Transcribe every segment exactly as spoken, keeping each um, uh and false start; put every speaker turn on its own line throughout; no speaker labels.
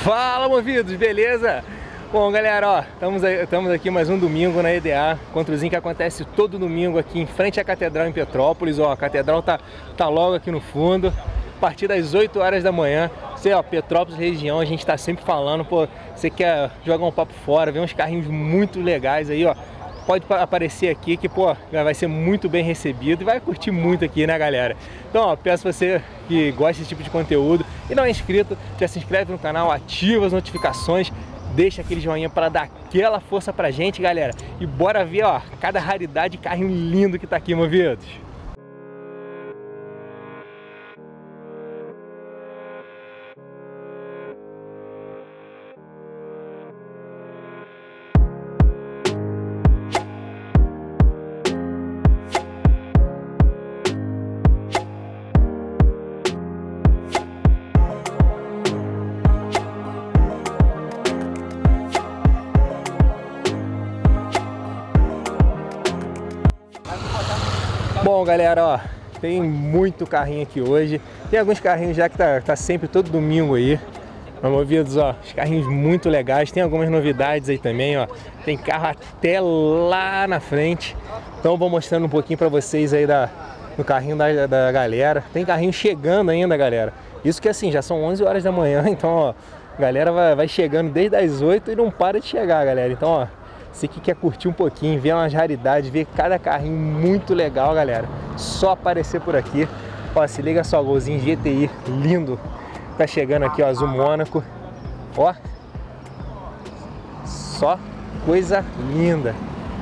Fala, movidos, beleza? Bom, galera, ó, estamos, estamos aqui mais um domingo na E D A, encontrozinho que acontece todo domingo aqui em frente à Catedral em Petrópolis. Ó, a Catedral tá, tá logo aqui no fundo, a partir das oito horas da manhã. Você, ó, Petrópolis região, a gente tá sempre falando, pô, você quer jogar um papo fora, ver uns carrinhos muito legais aí, ó, pode aparecer aqui que, pô, vai ser muito bem recebido e vai curtir muito aqui, né, galera? Então, ó, peço você que gosta desse tipo de conteúdo e não é inscrito, já se inscreve no canal, ativa as notificações, deixa aquele joinha para dar aquela força pra gente, galera. E bora ver, ó, cada raridade de carrinho lindo que tá aqui, movidos. Bom, galera, ó, tem muito carrinho aqui hoje. Tem alguns carrinhos já que tá, tá sempre todo domingo aí. Movidos, ó, os carrinhos muito legais. Tem algumas novidades aí também, ó. Tem carro até lá na frente. Então eu vou mostrando um pouquinho pra vocês aí da, do carrinho da, da galera. Tem carrinho chegando ainda, galera. Isso que assim, já são onze horas da manhã, então, ó, a galera vai, vai chegando desde as oito e não para de chegar, galera. Então, ó, você que quer curtir um pouquinho, ver umas raridades, ver cada carrinho muito legal, galera, só aparecer por aqui. Ó, se liga só, golzinho G T I lindo. Tá chegando aqui, ó, azul Mônaco. Ó, só coisa linda.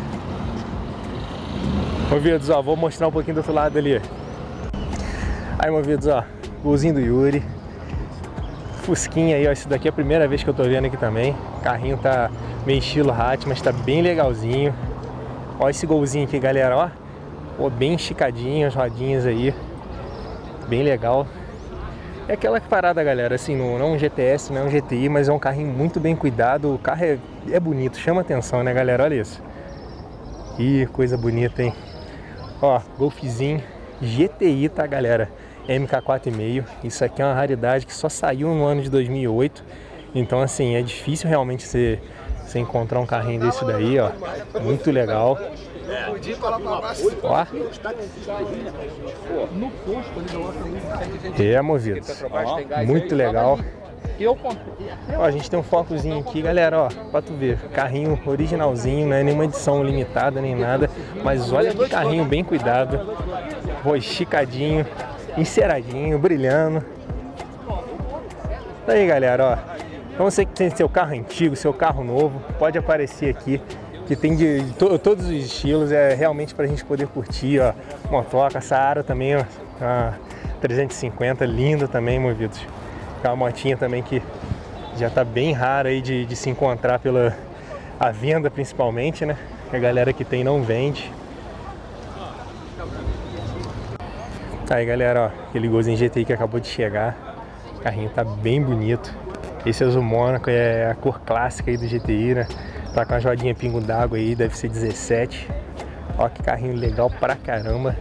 Movidos, ó, vou mostrar um pouquinho do outro lado ali. Aí, movidos, ó, golzinho do Yuri. Fusquinha aí, ó, esse daqui é a primeira vez que eu tô vendo aqui também. O carrinho tá meio estilo Hatch, mas tá bem legalzinho. Ó esse golzinho aqui, galera, ó. Pô, bem esticadinho, as rodinhas aí. Bem legal. É aquela parada, galera, assim, não, não é um G T S, não é um G T I, mas é um carrinho muito bem cuidado. O carro é, é bonito, chama atenção, né, galera? Olha isso. Ih, coisa bonita, hein? Ó, Golfzinho G T I, tá, galera? M K quatro e meio. Isso aqui é uma raridade que só saiu no ano de dois mil e oito. Então, assim, é difícil realmente você, você encontrar um carrinho desse daí, ó. Muito legal. Ó. É, movidos. Muito legal. Ó, a gente tem um focozinho aqui, galera, ó, pra tu ver. Carrinho originalzinho, não é nenhuma edição limitada nem nada. Mas olha que carrinho bem cuidado. Pô, esticadinho, enceradinho, brilhando. Tá aí, galera, ó. Então você que tem seu carro antigo, seu carro novo, pode aparecer aqui, que tem de, de to, todos os estilos, é realmente pra gente poder curtir, ó. Motoca, Saara também, ó, a trezentos e cinquenta, linda também, movidos. É uma motinha também que já tá bem rara aí de, de se encontrar pela a venda, principalmente, né? A galera que tem não vende. Aí, galera, ó, aquele golzinho G T I que acabou de chegar. O carrinho tá bem bonito. Esse azul Mônaco é a cor clássica aí do G T I, né? Tá com a rodinha pingo d'água aí, deve ser dezessete. Ó, que carrinho legal pra caramba.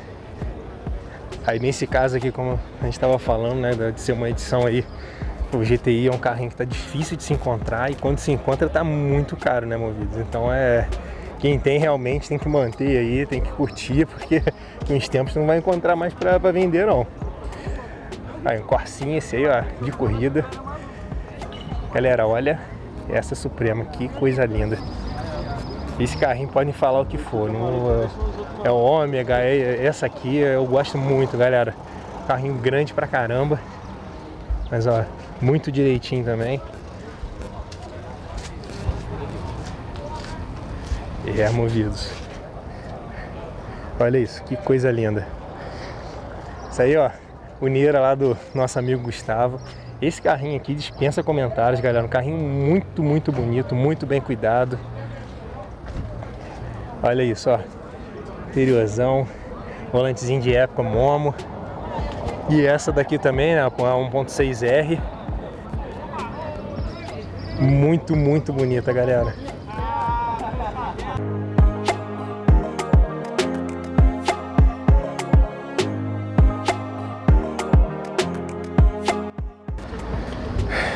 Aí nesse caso aqui, como a gente tava falando, né, de ser uma edição aí, o G T I é um carrinho que tá difícil de se encontrar e quando se encontra tá muito caro, né, movidos? Então é... quem tem realmente tem que manter aí, tem que curtir, porque com os tempos não vai encontrar mais pra, pra vender, não. Aí um Corsinha esse aí, ó, de corrida. Galera, olha essa Suprema, que coisa linda. Esse carrinho podem falar o que for, não, é o Ômega, é, essa aqui eu gosto muito, galera. Carrinho grande pra caramba, mas ó, muito direitinho também. É, movidos. Olha isso, que coisa linda. Isso aí, ó, o Nira lá do nosso amigo Gustavo. Esse carrinho aqui dispensa comentários, galera. Um carrinho muito, muito bonito, muito bem cuidado. Olha isso, ó. Interiorzão. Volantezinho de época, Momo. E essa daqui também, né? A um ponto seis R. Muito, muito bonita, galera.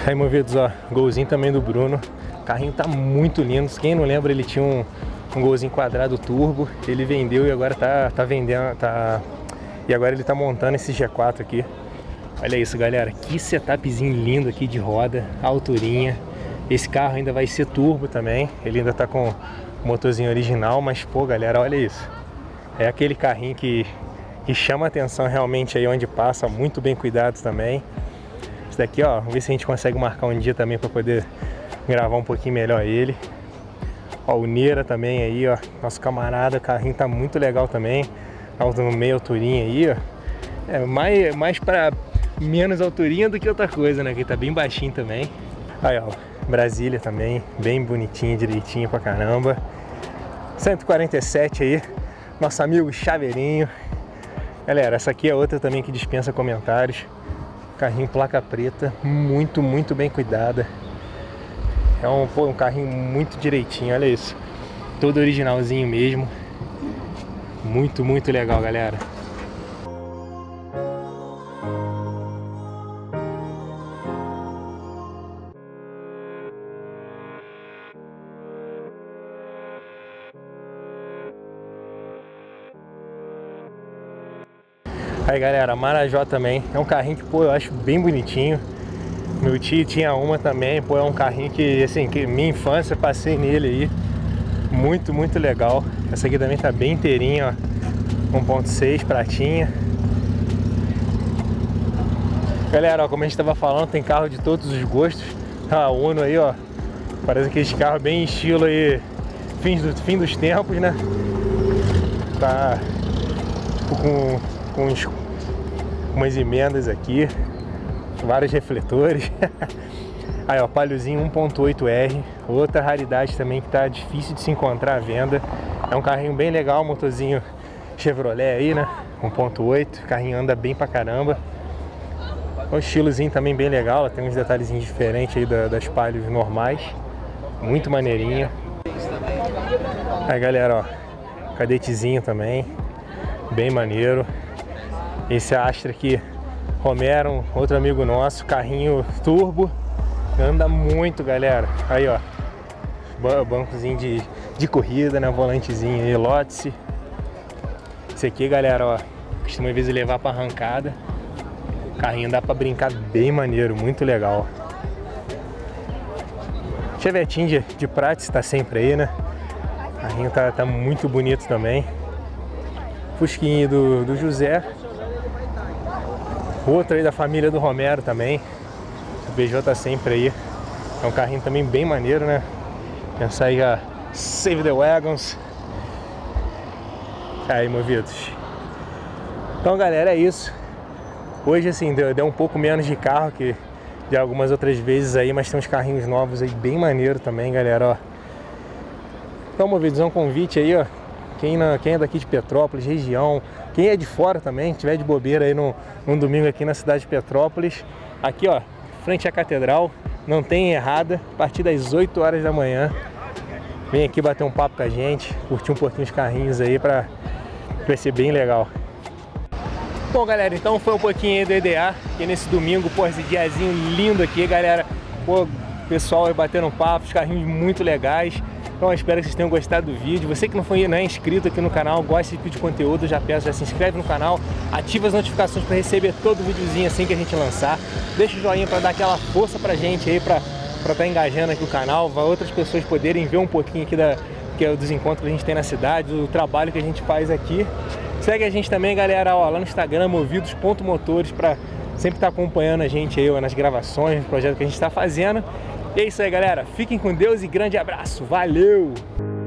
Aí, movidos, ó, golzinho também do Bruno. O carrinho tá muito lindo. Quem não lembra, ele tinha um, um golzinho quadrado turbo. Ele vendeu e agora tá, tá vendendo, tá... E agora ele tá montando esse G quatro aqui. Olha isso, galera. Que setupzinho lindo aqui de roda, alturinha. Esse carro ainda vai ser turbo também. Ele ainda tá com o motorzinho original, mas, pô, galera, olha isso. É aquele carrinho que, que chama atenção realmente aí onde passa. Muito bem cuidado também. Esse daqui, ó, vamos ver se a gente consegue marcar um dia também para poder gravar um pouquinho melhor ele. Ó, o Neira também aí, ó, nosso camarada, o carrinho tá muito legal também. Tá no meio alturinha aí, ó. É mais, mais para menos alturinha do que outra coisa, né? Que tá bem baixinho também. Aí, ó, Brasília também, bem bonitinho, direitinho pra caramba. cento e quarenta e sete aí, nosso amigo Chaveirinho. Galera, essa aqui é outra também que dispensa comentários. Carrinho placa preta, muito, muito bem cuidada. É um, pô, um carrinho muito direitinho, olha isso. Todo originalzinho mesmo. Muito, muito legal, galera. Aí, galera, Marajó também é um carrinho que, pô, eu acho bem bonitinho. Meu tio tinha uma também, pô, é um carrinho que, assim, que minha infância passei nele aí. Muito, muito legal. Essa aqui também tá bem inteirinha, ó. um ponto seis, pratinha. Galera, ó, como a gente tava falando, tem carro de todos os gostos. A Uno aí, ó, parece aqueles carros bem estilo aí, fim, do, fim dos tempos, né? Tá com, com uns, umas emendas aqui, vários refletores. Aí, ó, Paliozinho um ponto oito R, outra raridade também que tá difícil de se encontrar à venda. É um carrinho bem legal, motorzinho Chevrolet aí, né? um ponto oito, carrinho anda bem pra caramba. Um estilozinho também bem legal, tem uns detalhezinhos diferentes aí da, das Palios normais. Muito maneirinha. Aí, galera, ó, cadetezinho também, bem maneiro. Esse Astra aqui, Romero, outro amigo nosso, carrinho turbo. Anda muito, galera. Aí, ó, bancozinho de, de corrida, né? Volantezinho aí, Lotus. Esse aqui, galera, ó, costuma às vezes levar pra arrancada. Carrinho dá pra brincar bem maneiro, muito legal. Chevetinho de, de Prats tá sempre aí, né? Carrinho tá, tá muito bonito também. Fusquinho do, do José. Outro aí da família do Romero também. O B J tá sempre aí. É um carrinho também bem maneiro, né? Pensar aí a Save the Wagons. Aí, movidos. Então, galera, é isso. Hoje, assim, deu, deu um pouco menos de carro que de algumas outras vezes aí, mas tem uns carrinhos novos aí bem maneiro também, galera, ó. Então, movidos, é um convite aí, ó. Quem, na, quem é daqui de Petrópolis, região, quem é de fora também, tiver de bobeira aí no, num domingo aqui na cidade de Petrópolis, aqui, ó, frente à catedral, não tem errada, a partir das oito horas da manhã. Vem aqui bater um papo com a gente, curtir um pouquinho os carrinhos aí, pra, vai ser bem legal. Bom, galera, então foi um pouquinho aí do E D A, aqui nesse domingo, pô, esse diazinho lindo aqui, galera. Pô, pessoal aí batendo um papo, os carrinhos muito legais. Então eu espero que vocês tenham gostado do vídeo. Você que não foi, não é inscrito aqui no canal, gosta desse tipo de conteúdo, já peço, já se inscreve no canal, ativa as notificações para receber todo videozinho assim que a gente lançar. Deixa o joinha para dar aquela força pra gente aí, pra estar tá engajando aqui o canal, para outras pessoas poderem ver um pouquinho aqui da, que é, dos encontros que a gente tem na cidade, do trabalho que a gente faz aqui. Segue a gente também, galera, ó, lá no Instagram, movidos ponto motores, para sempre estar tá acompanhando a gente aí ó, nas gravações, no projeto que a gente está fazendo. E é isso aí, galera. Fiquem com Deus e grande abraço. Valeu!